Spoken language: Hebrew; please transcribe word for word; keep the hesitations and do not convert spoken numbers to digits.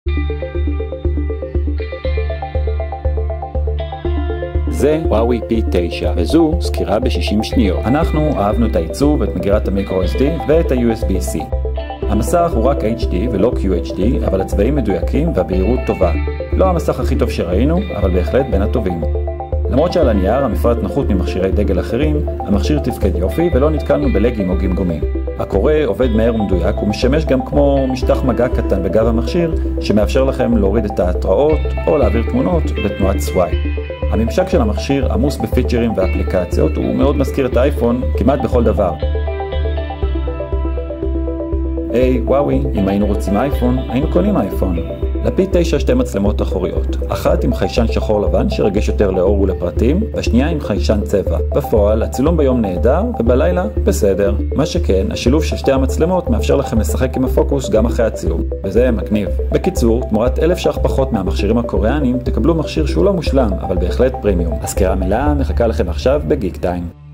זה וואוי פי תשע, וזו סקירה ב-שישים שניות. אנחנו אהבנו את העיצוב, את מגירת המיקרו אס די ואת ה-יו אס בי סי. המסך הוא רק אייץ' די ולא קיו אייץ' די, אבל הצבעים מדויקים והבהירות טובה. לא המסך הכי טוב שראינו, אבל בהחלט בין הטובים. למרות שעל הנייר המפרט נחות ממכשירי דגל אחרים, המכשיר תפקד יופי ולא נתקלנו בלגים או גמגומים. הקורא עובד מהר ומדויק ומשמש גם כמו משטח מגע קטן בגב המכשיר, שמאפשר לכם להוריד את ההתראות או להעביר תמונות בתנועת סווייפ. הממשק של המכשיר עמוס בפיצ'רים ואפליקציות, הוא מאוד מזכיר את האייפון כמעט בכל דבר. היי, וואוי, אם היינו רוצים אייפון, היינו קונים אייפון. לפי תשע שתי מצלמות אחוריות, אחת עם חיישן שחור לבן שרגיש יותר לאור ולפרטים, והשנייה עם חיישן צבע. בפועל, הצילום ביום נהדר, ובלילה בסדר. מה שכן, השילוב של שתי המצלמות מאפשר לכם לשחק עם הפוקוס גם אחרי הצילום, וזה מגניב. בקיצור, תמורת אלף ש"ח פחות מהמכשירים הקוריאנים, תקבלו מכשיר שהוא לא מושלם, אבל בהחלט פרימיום. הסקירה מלאה מחכה לכם עכשיו בגיק טיים.